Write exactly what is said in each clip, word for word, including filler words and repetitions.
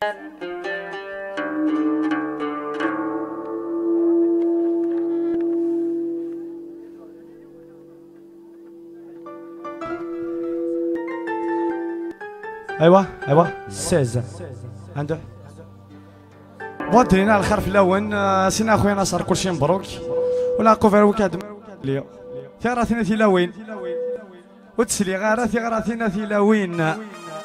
ايوا ايوا ستة عشر عنده بودينا الخير في الاول. سينا اخويا ناصر كلشي مبروك ولا قوفر وكاد ليا ثلاثين ثلاوين وتسلي غارثي غراثينا ثلاوين.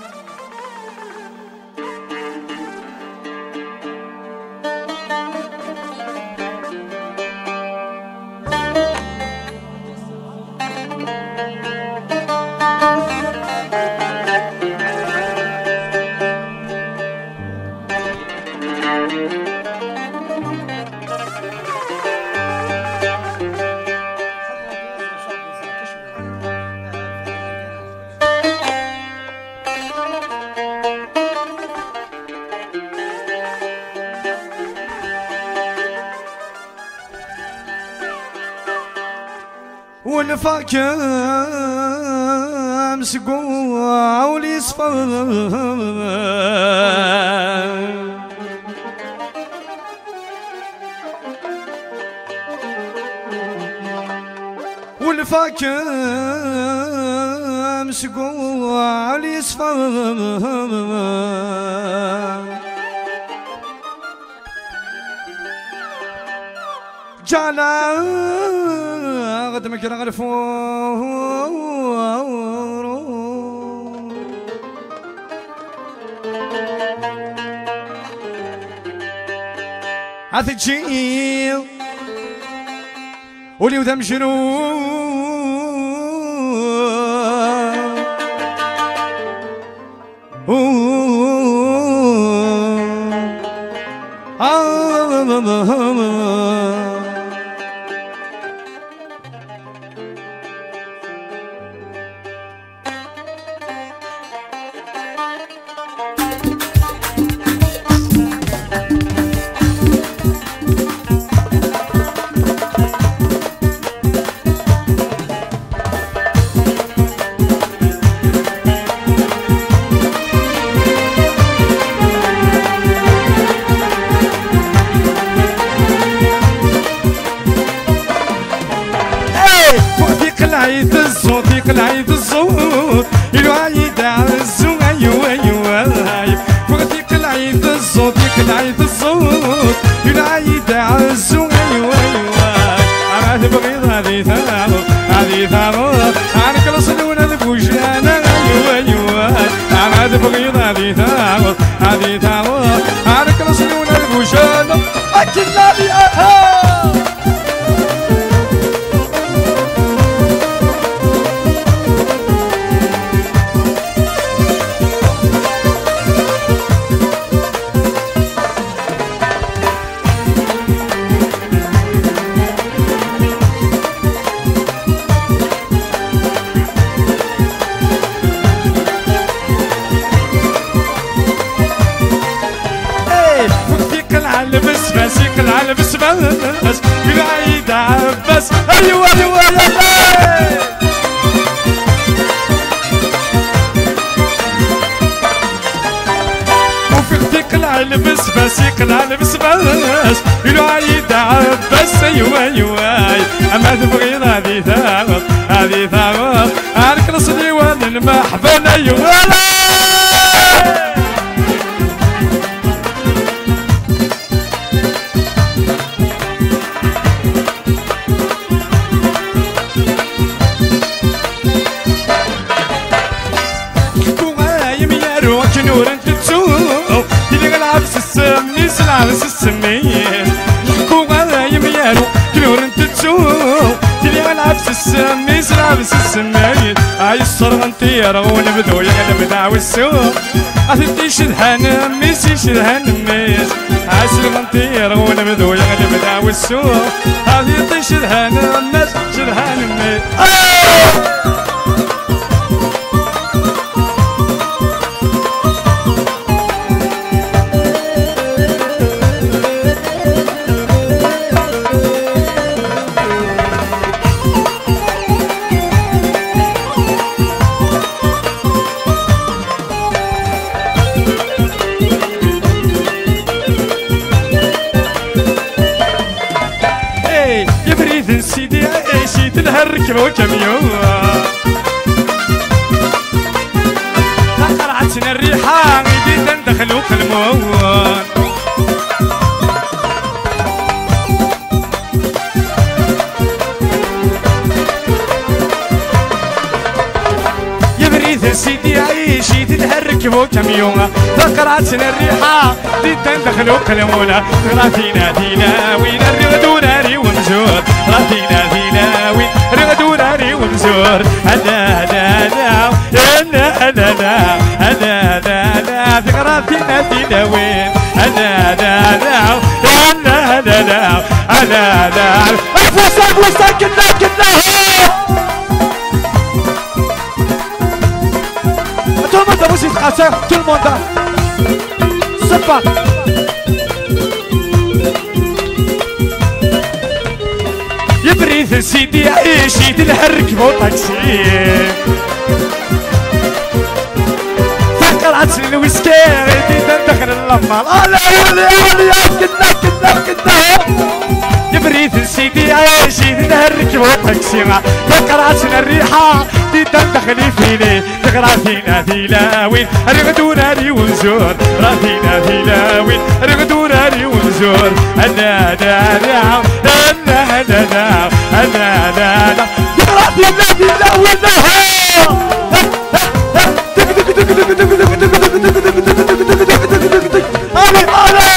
والفاكم سقوع وليصفى والفاكم سقوع وليصفى جعل قدمك رغلفور عثجي ولي وذا مجنون العيد الصوت فيك العيد الصوت العيد عزو ايوا ايوا فيك العيد الصوت فيك العيد الصوت العيد عزو ايوا ايوا انا تبغي هذه ثاغ هذه ثاغ انا كل صلونا ذبوجانا ايوا ايوا انا تبغي هذه ثاغ هذه ثاغ انا كل صلونا ذبوجانا اكل نادي اها العلبس فاسيك العلبس بس العيد عباس ايوا ايوا يا وفيك العلبس فاسيك العلبس بس العيد عباس ايوا ايوا اما تبغي هذه ثاغ هذه ثاغ انا كنص ديوان المحفن ايوا نور انت تشوف اللي غلعب السمني سلعب السمين يحكوا غايم يارو نور انت تشوف اللي غلعب السمني سلعب السمين هاي الصرغ نطير ونبدو يغلب دعوى السوق عثرتي شدهان ميسي شدهان ميس هاي الصرغ نطير ونبدو يغلب دعوى السوق عثرتي شدهان ميس شدهان ميس ركبوا كاميون قرعتنا الريحة جديدا دخلوا قلمون يبريد سيدي عيش يتهركبوا كاميون قرعتنا الريحة جديدا دخلوا قلمون راتينا دينا وين الرغدو ناري ومزور راتينا دينا وين رغدو ناري ومزور انا لا لا انا لا لا انا لا لا ذكراتنا دينا وين انا لا لا انا لا لا انا لا افوسا افوسا كنا كنا tout le monde a aussi tracé, tout le monde a c'est pas يبريد سيدي عيش يتنهرك بو طاكسي فقرات الويسكي دخل اللمال الله يولي يولي كنا كنا كنا يبريد سيدي عيش يتنهرك بو طاكسي فقرات الريحة دي تدخلي فيني تغراتينا ديلاوين رغدونا لي ونزور راتينا ديلاوين رغدونا لي ونزور انا لا لا انا لا لا انا لا لا تغراتينا ديلاوين علي علي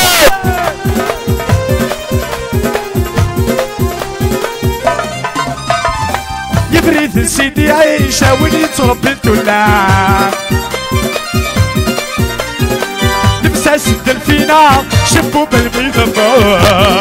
يبريد سيدي عيشة ولي تربيت ولا لبسة سد فينا شبوا بالميضة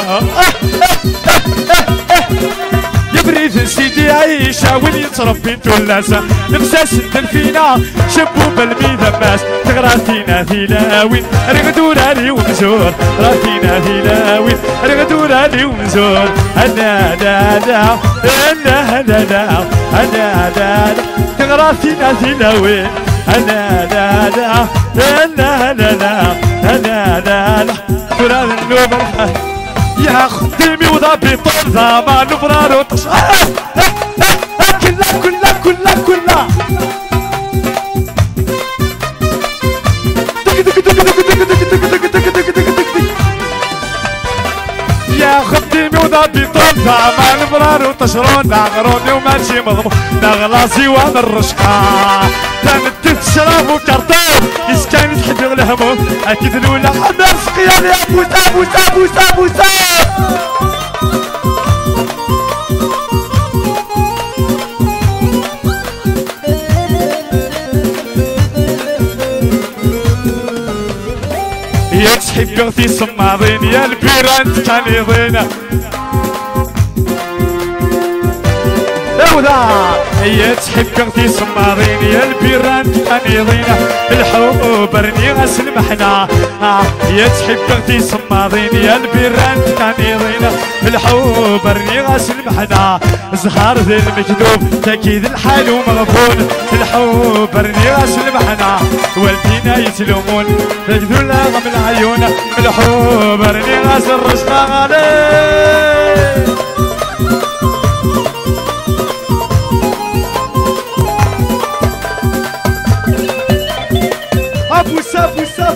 يبريد سيدي عيشة ولي تربيت ولا لبسة سد فينا شبوا بالميضة ماس تغراتينا ثيلاوين رغدونا لي ومزور راتينا ثيلاوين رغدونا لي ومزور انا لا لا انا لا لا انا لا لا تغراتينا ثيلاوين انا لا لا انا لا لا انا لا لا ترى النوبة يا خديمي وضابي طول زمان نبرار وطش كلها كلها كلها كلها يا خديمي وضابي طول زمان نبرار وطشرون ناغروني وماشي مضمون ناغلاصي وانا الرشقة تمدت شراب وكرتون يسكن يتحب الهموم اكيد الاولى حمام سقيان يا بوسا بوسا بوسا بوسا يا تحب غثي صماضين يا البيرانت كان يضينا يا تحب غثي صماضين يا البيرانت كان يضينا الحب برني غسل محنا يا تحب غثي صماضين يا البيرانت كان يضينا الحب برني غسل محنا زهار ذي المكذوب تأكيد الحال ومغفون الحب برني غسل محنا والدينا يتلومون تجدوا لغم العيون الحب برني غسل رشقا غالي بوسا بوسا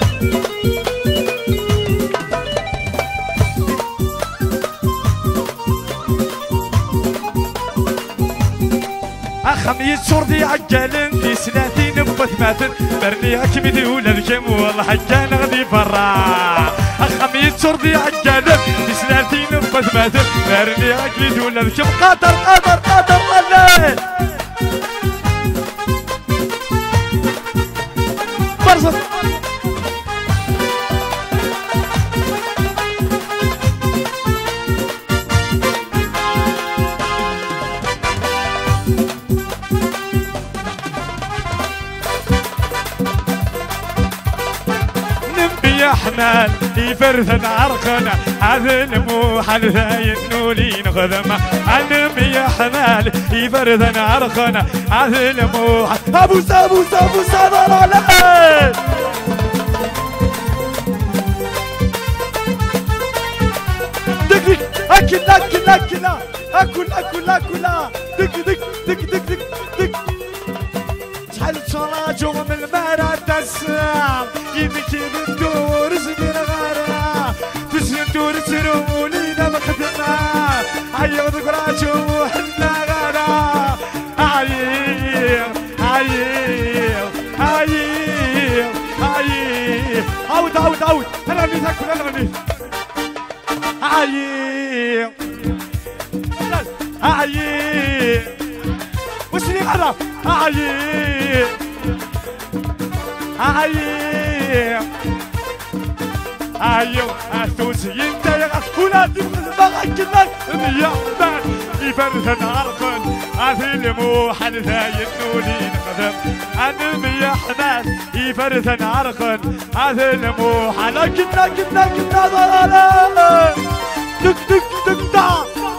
خميس شردي عقالن في سنتين بثماتن برني اكمدي ولا الكم والله حكان غدي برا خميس شردي عقالن في سنتين بثماتن برني اكمدي ولا الكم قادر قادر قادر الله برزت يا حمال يفرثن عرقنا عذل مو حل ثاين نولين خدمة علم يا حمال يفرثن عرقنا عذل مو ابو سابو سابو سابو على دقيق اكل اكل اكل اكل اكل اكل دق دق دق دق دق دق شحال تراجع من المرات السام يبكي بالدور زمير غارة تسندور ترولينا مخدمة عيغ ذكراجو وحنا غارة عيغ عيغ عيغ عيغ عود عود عود انا رميت اكل انا رميت عيغ عيغ وش اللي غرا عيغ عيغ عيغ اثوسي انت يا ولادي بغا كنا مية بعد يبرد نعرفن هذه الموحل ذاين نولي نخدم انا مية حمال يبرد نعرفن هذه الموحل كنا كنا كنا ضلالة دك دك دك دا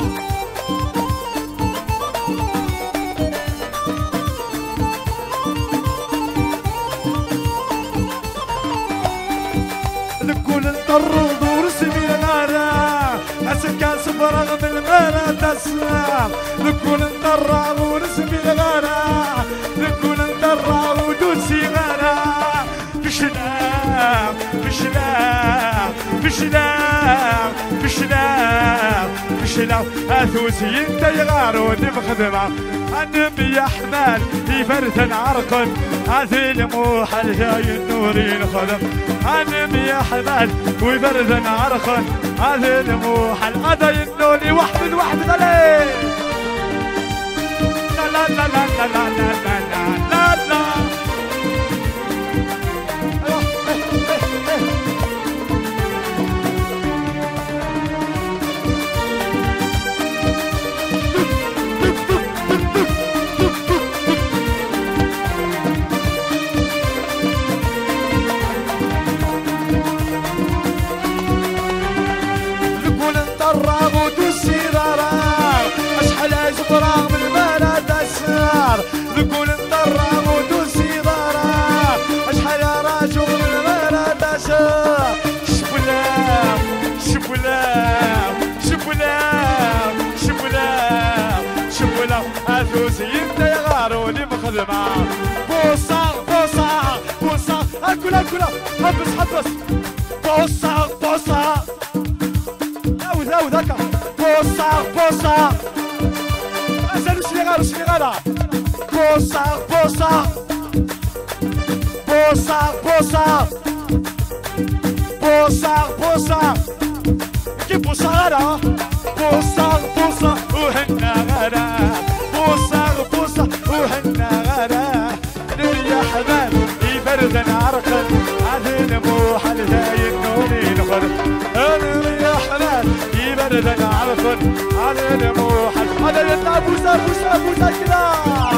نقول نطرد ورسمي الغارة حسن كان صبر من المرة تسلم نقول نطرد ورسمي الغارة نقول نطرد ودوسي غارة بشلام بشلام بشلام بشلام بشلام اثوسي انت يغارو بخدمة النبي يا حمال يفرثن عرقا هذه الموحل جاي النورين خدم النبي يا حمال ويفرثن عرقا هذه الموحل هذا النوري واحد واحد عليه لا لا لا لا لا لا لا لا لا لا نقول نطرى ودوسي ضرا اشحال راجو من المرة داشا شبلام شبلام شبلام شبلام شبلام اثوسي انت يا غاروني مخدمة بوصاغ بوصاغ بوصاغ اكل اكل حبس حبس بوصاغ بوصاغ عاود عاود هكا بوصاغ بوصاغ ازالو شلي غارو شلي غارة بوصاغ بوصاغ بوصاغ بوصاغ بوصاغ بوصاغ كيف بوصاغ غارة بوصاغ بوصاغ وهنا غارة بوصاغ بوصاغ وهنا غارة نبي يا حمال يبردن عرقا هذه موحل جاي النوني نخل نبي يا حمال يبردن عرقا هذه موحل هذا يطلع بوصاغ بوصاغ بوصاغ كده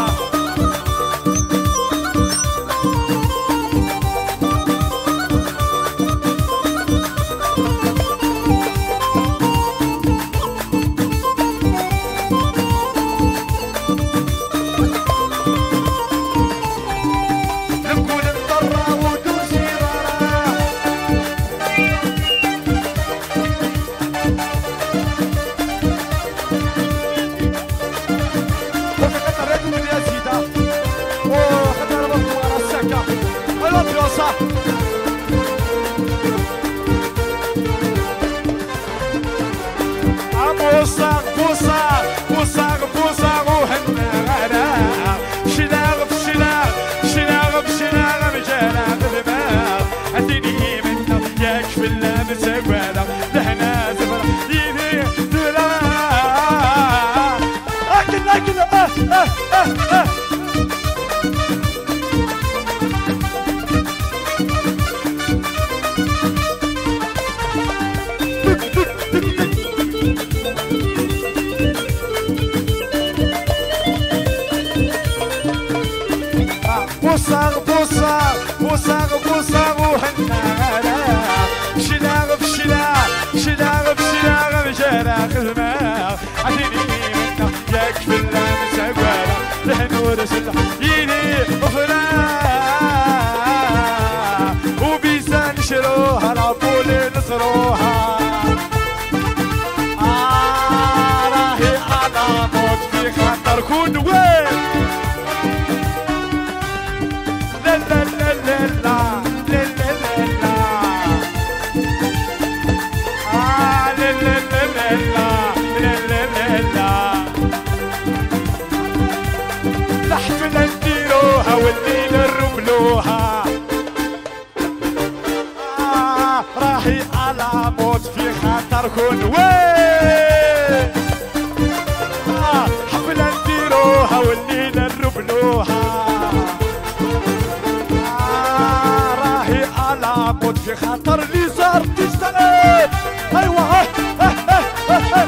بوصاغ بوصاغ بوصاغ بوصاغ وهنا غارة شلاغ بشلاغ شلاغ بشلاغ بجلاغ دماغ اتيني منه يكفي اللامس اقوالا لهنا زفر يدي دلا اكل اكل اه اه اه اه بوصاغ بوصاغ بوصاغ بوصاغ وهنا غلا بشلاغ بشلاغ بشلاغ بشلاغ بجلاغ دماغ عطيني منه يكفي اللامس عقوالا لهنور سلح يدي وفلا وبيسان نشروها العبول نصروها آه راهي على راهي على موت في خاطركن وين آه حفلة نديروها والليلة نربلوها آه راهي على موت في خاطر اللي صار تشتغل ايوا اه اه اه اه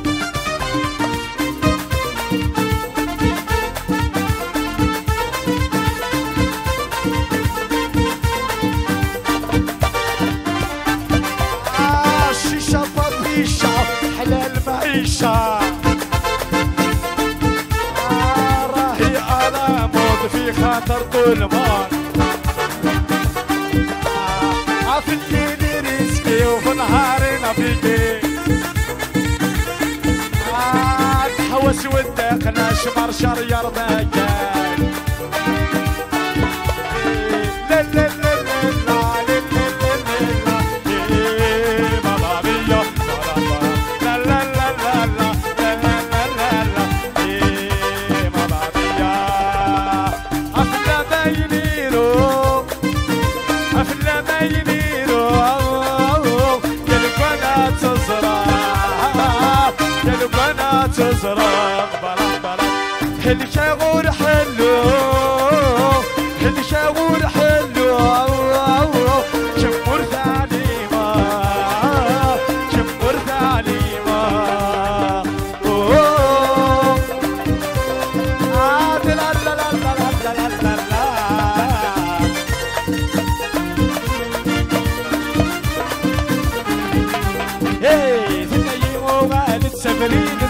المعيشة آه راهي أنا موت في خاطر ظلمان آه في الليل رزقي وفي نهاري نفيقي آه نحوس ودقنا شمر شر يرضاك لا لا لا تزرق بلق بلق اللي شاغور حلو اللي شاغور حلو شمر ثاني ما شمر ثاني ما لا لا لا لا لا لا لا هي ثني وغالد سفرين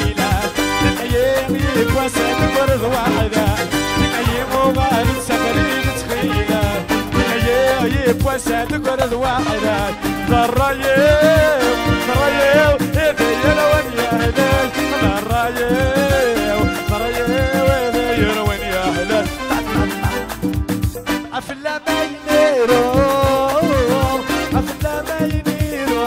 وسط برد واحدة من أيام وغالب سفرين تخيلة من أيام وسط برد واحدة ضرايب ضرايب هذي لون يا هلال ضرايب ضرايب هذي لون يا هلال أفلا ما ينيرو أفلا ما ينيرو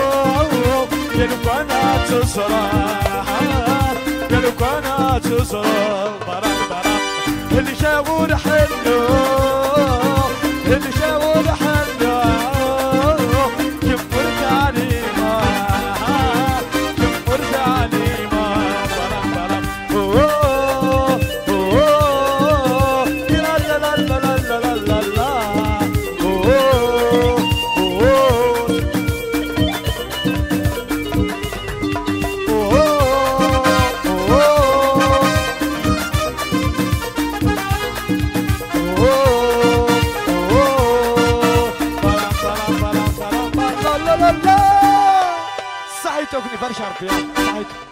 يلقى أنا تصرح قالوا كنا تصرف برام برام اللي شاور حلو اللي شاور حلو كبر تعليمه كبر تعليمه برام برام اوه اوه لا لا لا لا لا لا لا اوه سعيتك نفرش عربية سعيتك